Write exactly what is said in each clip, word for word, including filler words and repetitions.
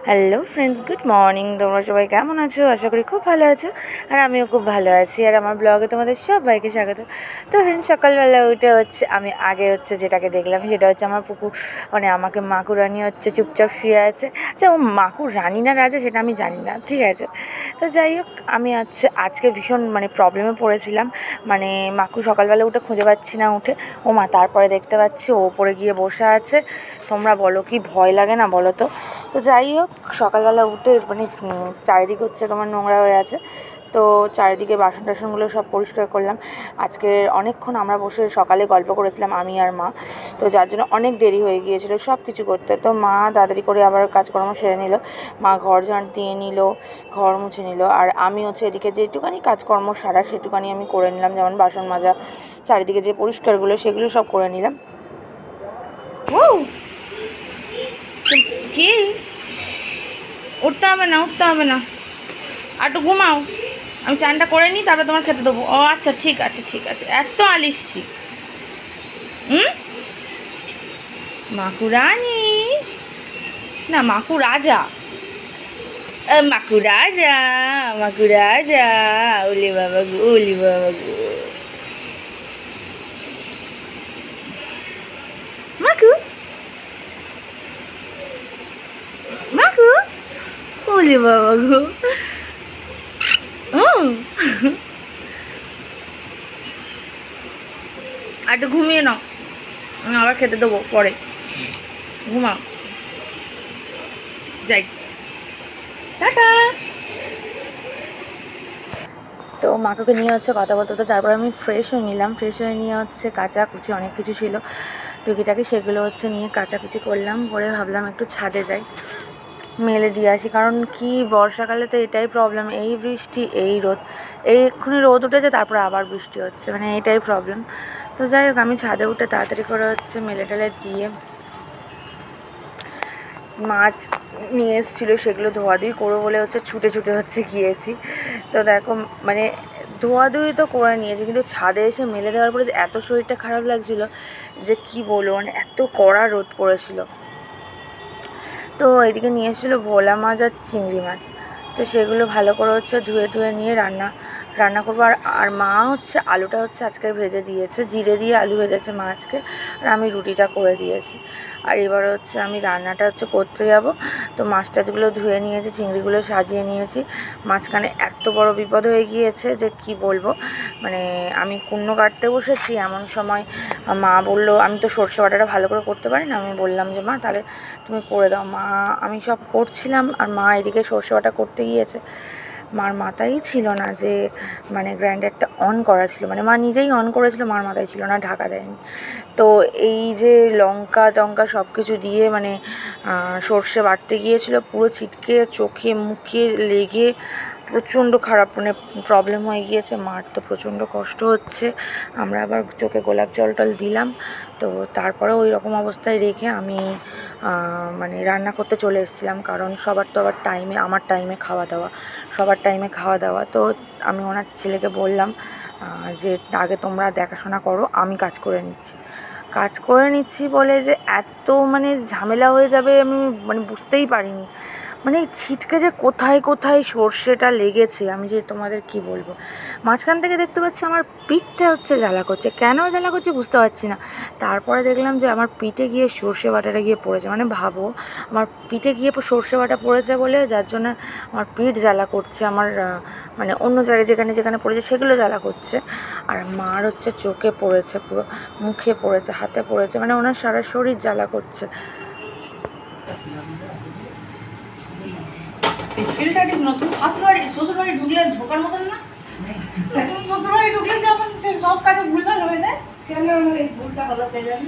Hello friends, good morning. তোমরা সবাই কেমন আছো? আশা করি খুব ভালো আছো, আর আমিও খুব ভালো আছি। আর আমার ব্লগে তোমাদের সবাইকে স্বাগত। তো ফ্রেন্ডস, সকালবেলা উঠে হচ্ছে আমি আগে হচ্ছে যেটাকে দেখলাম সেটা হচ্ছে আমার পুকুর, মানে আমাকে মাকুর রানী হচ্ছে চুপচাপ শুয়ে আছে। আচ্ছা, ও মাকুর রানী না রাজা সেটা আমি জানি না, ঠিক আছে। তো যাই হোক, আমি হচ্ছে আজকে ভীষণ মানে প্রবলেমে পড়েছিলাম। মানে মাকু সকালবেলা উঠে খুঁজে পাচ্ছি না, উঠে ও মা তারপরে দেখতে পাচ্ছি ও ওপরে গিয়ে বসে আছে। তোমরা বলো কি ভয় লাগে না বলো তো? তো যাই হোক, সকালবেলা উঠে মানে চারিদিকে হচ্ছে তোমার নোংরা হয়ে আছে, তো চারিদিকে বাসন টাসনগুলো সব পরিষ্কার করলাম। আজকে অনেকক্ষণ আমরা বসে সকালে গল্প করেছিলাম আমি আর মা, তো যার জন্য অনেক দেরি হয়ে গিয়েছিলো সব কিছু করতে। তো মা তাড়াতাড়ি করে আবার কাজকর্ম সেরে নিল, মা ঘর ঝাঁট দিয়ে নিল, ঘর মুছে নিল, আর আমি হচ্ছে এদিকে যেটুকানি কাজকর্ম সারা সেটুকানি আমি করে নিলাম, যেমন বাসন মাজা, চারিদিকে যে পরিষ্কারগুলো সেগুলো সব করে নিলাম। ও কি, উঠতে হবে না, উঠতে হবে না, আর একটু ঘুমাও, আমি চানটা করে নিই তারপরে তোমার খেতে দেবো। ও আচ্ছা, ঠিক আছে ঠিক আছে, এত আলিসছি। হুম, মাকু রানী না, মাকু রাজা, মাকু রাজা, মাকু রাজা, ওলি বাবা গো, ওলি বাবা গো, মাকু মাকু, ওলি বাবা গো। আর একটু ঘুমিয়ে নাও, আবার খেতে দেবো পরে, ঘুমাও, যাই, টাটা। তো মাকে নিয়ে হচ্ছে কথা বলতে হতো, তারপর আমি ফ্রেশ হয়ে নিলাম, ফ্রেশ হয়ে নিয়ে হচ্ছে কাচাকুচি অনেক কিছু ছিল টুকিটাকি, সেগুলো হচ্ছে নিয়ে কাচাকুচি করলাম, করে ভাবলাম একটু ছাদে যাই, মেলে দিয়ে আসি। কারণ কি, বর্ষাকালে তো এটাই প্রবলেম, এই বৃষ্টি এই রোদ, এই এক্ষুনি রোদ উঠেছে তারপরে আবার বৃষ্টি হচ্ছে, মানে এটাই প্রবলেম। তো যাই হোক, আমি ছাদে উঠে তাড়াতাড়ি করে হচ্ছে মেলে টেলে দিয়ে মাছ নিয়ে এসেছিলো, সেগুলো ধোয়াধুয়ি করবো বলে হচ্ছে ছুটে ছুটে হচ্ছে গিয়েছি। তো দেখো, মানে ধোয়াধুয়ি তো করে নিয়েছি, কিন্তু ছাদে এসে মেলে দেওয়ার পরে এত শরীরটা খারাপ লাগছিলো যে কি বলবো, মানে এত কড়া রোদ পড়েছিল। তো এদিকে নিয়ে এসেছিলো ভোলা মাছ আর চিংড়ি মাছ, তো সেগুলো ভালো করে হচ্ছে ধুয়ে ধুয়ে নিয়ে রান্না রান্না করবো। আর আর মা হচ্ছে আলুটা হচ্ছে আজকে ভেজে দিয়েছে, জিরে দিয়ে আলু ভেজেছে মা আজকে, আর আমি রুটিটা করে দিয়েছি। আর এবার হচ্ছে আমি রান্নাটা হচ্ছে করতে যাব। তো মাছ টাছগুলো ধুয়ে নিয়েছি, চিংড়িগুলো সাজিয়ে নিয়েছি। মাঝখানে এত বড় বিপদ হয়ে গিয়েছে যে কি বলবো, মানে আমি কুন্ন কাটতে বসেছি, এমন সময় মা বললো, আমি তো সর্ষে বাটাটা ভালো করে করতে পারি না, আমি বললাম যে মা তাহলে তুমি করে দাও। মা, আমি সব করছিলাম আর মা এদিকে সর্ষে বাটা করতে গিয়েছে। মার মাথায়ই ছিল না যে মানে গ্রাইন্ডারটা অন করা ছিল, মানে মা নিজেই অন করেছিল, মার মাথায় ছিল না, ঢাকা দেয়নি। তো এই যে লঙ্কা টঙ্কা সব কিছু দিয়ে মানে সর্ষে বাটতে গিয়েছিল, পুরো ছিটকে চোখে মুখে লেগে প্রচণ্ড খারাপ মানে প্রবলেম হয়ে গিয়েছে। মার তো প্রচণ্ড কষ্ট হচ্ছে, আমরা আবার চোখে গোলাপ জল টল দিলাম। তো তারপরে ওই রকম অবস্থায় রেখে আমি মানে রান্না করতে চলে এসেছিলাম, কারণ সবার তো আবার টাইমে, আমার টাইমে খাওয়া দাওয়া, সবার টাইমে খাওয়া দাওয়া। তো আমি ওনার ছেলেকে বললাম যে আগে তোমরা দেখাশোনা করো, আমি কাজ করে নিচ্ছি। কাজ করে নিচ্ছি বলে যে এত মানে ঝামেলা হয়ে যাবে আমি মানে বুঝতেই পারিনি। মানে ছিটকে যে কোথায় কোথায় সর্ষেটা লেগেছে আমি যে তোমাদের কি বলবো। মাঝখান থেকে দেখতে পাচ্ছি আমার পিঠটা হচ্ছে জ্বালা করছে, কেন জ্বালা করছে বুঝতে পারছি না। তারপরে দেখলাম যে আমার পিঠে গিয়ে সর্ষে বাটাটা গিয়ে পড়েছে, মানে ভাবো আমার পিঠে গিয়ে সর্ষে বাটা পড়েছে বলে যার জন্য আমার পিঠ জ্বালা করছে, আমার মানে অন্য জায়গায় যেখানে যেখানে পড়েছে সেগুলো জ্বালা করছে। আর মার হচ্ছে চোখে পড়েছে, পুরো মুখে পড়েছে, হাতে পড়েছে, মানে ওনার সারা শরীর জ্বালা করছে। ফিলটা ঠিক নতুন শ্বশুরবাড়ি শ্বশুরবাড়ি ঢুকলে ঢোকার মতন না, নতুন শ্বশুরবাড়ি ঢুকলে যেমন সব কাজে ভুলভাল হয়ে যায়, কেন এই ভুলটা হলো কে জানে।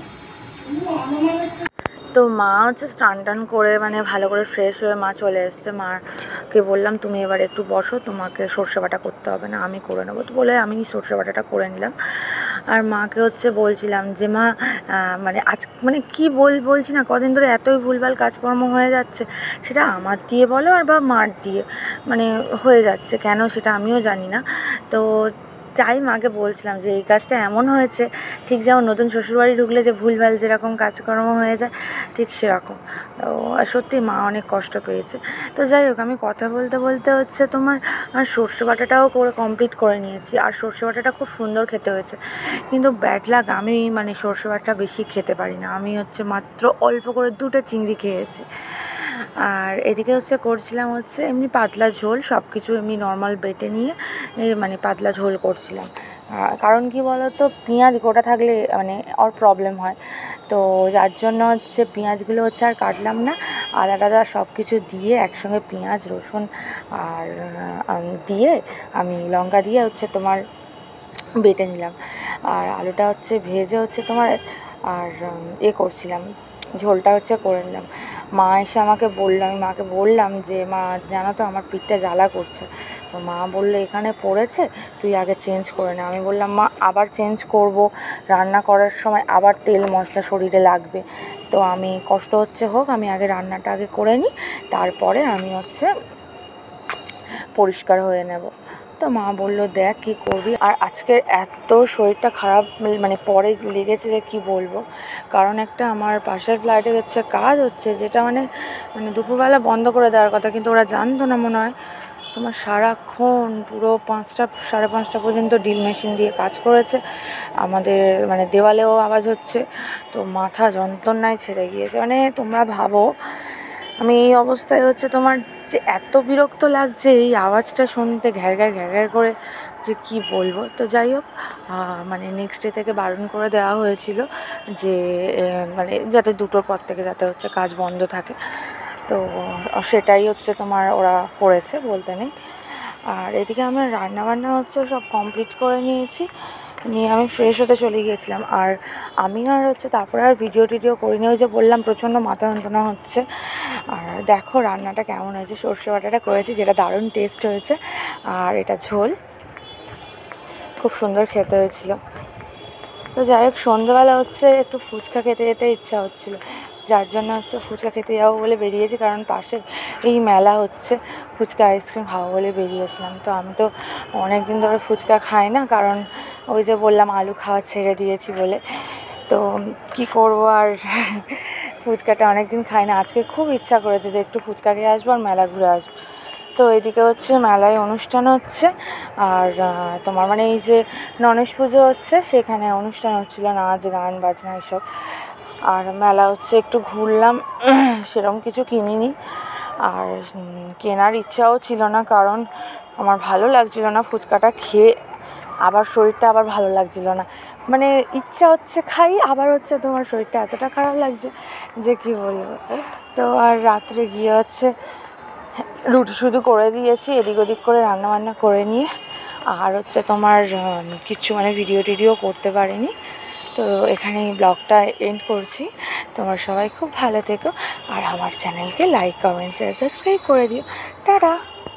তো মা হচ্ছে স্নান টান করে মানে ভালো করে ফ্রেশ হয়ে মা চলে এসছে। মাকে বললাম তুমি এবার একটু বসো, তোমাকে সর্ষে বাটা করতে হবে না, আমি করে নেবো। তো বলে আমি সর্ষে বাটাটা করে নিলাম। আর মাকে হচ্ছে বলছিলাম যে মা মানে আজ মানে কি বল বলছি না কদিন ধরে এতই ভুলভাল কাজকর্ম হয়ে যাচ্ছে, সেটা আমার দিয়ে বলো আর বা মার দিয়ে মানে হয়ে যাচ্ছে, কেন সেটা আমিও জানি না। তো তাই মাকে বলছিলাম যে এই কাজটা এমন হয়েছে, ঠিক যেমন নতুন শ্বশুরবাড়ি ঢুকলে যে ভুলভাল যেরকম কাজকর্ম হয়ে যায় ঠিক সেরকম। তো সত্যি মা অনেক কষ্ট পেয়েছে। তো যাই হোক, আমি কথা বলতে বলতে হচ্ছে তোমার সর্ষে বাটাটাও করে কমপ্লিট করে নিয়েছি, আর সর্ষে বাটাটা খুব সুন্দর খেতে হয়েছে। কিন্তু ব্যাড লাক, আমি মানে সর্ষে বাটা বেশি খেতে পারি না, আমি হচ্ছে মাত্র অল্প করে দুটো চিংড়ি খেয়েছি। আর এদিকে হচ্ছে করছিলাম হচ্ছে এমনি পাতলা ঝোল, সব কিছু এমনি নর্মাল বেটে নিয়ে মানে পাতলা ঝোল করছিলাম। কারণ কি বলো তো, পেঁয়াজ গোটা থাকলে মানে ওর প্রবলেম হয়, তো যার জন্য হচ্ছে পেঁয়াজগুলো হচ্ছে আর কাটলাম না, আদা টাদা সব কিছু দিয়ে একসঙ্গে পেঁয়াজ রসুন আর দিয়ে আমি লঙ্কা দিয়ে হচ্ছে তোমার বেটে নিলাম। আর আলুটা হচ্ছে ভেজে হচ্ছে তোমার আর এ করছিলাম, ঝোলটা হচ্ছে করে নিলাম। মা এসে আমাকে বললো, আমি মাকে বললাম যে মা জানো তো আমার পিঠটা জ্বালা করছে। তো মা বললো এখানে পড়েছে, তুই আগে চেঞ্জ করে নে। আমি বললাম মা আবার চেঞ্জ করব, রান্না করার সময় আবার তেল মশলা শরীরে লাগবে, তো আমি কষ্ট হচ্ছে হোক, আমি আগে রান্নাটা আগে করে নিই, তারপরে আমি হচ্ছে পরিষ্কার হয়ে নেব। তো মা বললো দেখ কী করবি। আর আজকের এত শরীরটা খারাপ মানে পরে লেগেছে যে কি বলবো, কারণ একটা আমার পাশের ফ্ল্যাটে হচ্ছে কাজ হচ্ছে, যেটা মানে মানে দুপুরবেলা বন্ধ করে দেওয়ার কথা, কিন্তু ওরা জানতো না মনে হয়। তোমার সারাক্ষণ পুরো পাঁচটা সাড়ে পাঁচটা পর্যন্ত ড্রিল মেশিন দিয়ে কাজ করেছে, আমাদের মানে দেওয়ালেও আওয়াজ হচ্ছে, তো মাথা যন্ত্রণায় ছেড়ে গিয়েছে। মানে তোমরা ভাবো আমি এই অবস্থায় হচ্ছে তোমার যে এত বিরক্ত লাগছে এই আওয়াজটা শুনতে, ঘ্যার ঘ্যার ঘ্যার ঘ্যার করে, যে কি বলবো। তো যাই হোক, মানে নেক্সট ডে থেকে বারণ করে দেওয়া হয়েছিল যে মানে যাতে দুটোর পর থেকে যাতে হচ্ছে কাজ বন্ধ থাকে, তো সেটাই হচ্ছে তোমার ওরা করেছে বলতে নেই। আর এদিকে আমার রান্নাবান্না হচ্ছে সব কমপ্লিট করে নিয়েছি, নিয়ে আমি ফ্রেশ হতে চলে গিয়েছিলাম। আর আমি আর হচ্ছে তারপরে আর ভিডিও টিডিও করিনি, ওই যে বললাম প্রচণ্ড মাথা যন্ত্রণা হচ্ছে। আর দেখো রান্নাটা কেমন হয়েছে, সর্ষে বাটাটা করেছি যেটা দারুণ টেস্ট হয়েছে, আর এটা ঝোল খুব সুন্দর খেতে হয়েছিল। তো যাই হোক, সন্ধ্যেবেলা হচ্ছে একটু ফুচকা খেতে যেতে ইচ্ছা হচ্ছিলো, যার জন্য হচ্ছে ফুচকা খেতে যাবো বলে বেরিয়েছি, কারণ পাশে এই মেলা হচ্ছে, ফুচকা আইসক্রিম খাবো বলে বেরিয়েছিলাম। তো আমি তো অনেক দিন ধরে ফুচকা খাই না, কারণ ওই যে বললাম আলু খাওয়া ছেড়ে দিয়েছি বলে, তো কি করব আর ফুচকাটা অনেক দিন খাই না, আজকে খুব ইচ্ছা করেছে যে একটু ফুচকা খেয়ে আসবো আর মেলা ঘুরে আসবো। তো এদিকে হচ্ছে মেলায় অনুষ্ঠান হচ্ছে, আর তোমার মানে এই যে গণেশ পুজো হচ্ছে সেখানে অনুষ্ঠান হচ্ছিলো, নাচ গান বাজনা এসব। আর মেলা হচ্ছে একটু ঘুরলাম, সেরকম কিছু কিনিনি, আর কেনার ইচ্ছাও ছিল না, কারণ আমার ভালো লাগছিল না ফুচকাটা খেয়ে, আবার শরীরটা আবার ভালো লাগছিল না, মানে ইচ্ছা হচ্ছে খাই, আবার হচ্ছে তোমার শরীরটা এতটা খারাপ লাগছে যে কি বলবো। তো আর রাত্রে গিয়ে হচ্ছে রুটি শুধু করে দিয়েছি, এদিক ওদিক করে রান্নাবান্না করে নিয়ে, আর হচ্ছে তোমার কিছু মানে ভিডিও টিডিও করতে পারিনি। তো এখানেই ব্লগটা এন্ড করছি। তোমরা সবাই খুব ভালো থেকো, আর আমার চ্যানেলকে লাইক কমেন্ট শেয়ার সাবস্ক্রাইব করে দিও। টাটা।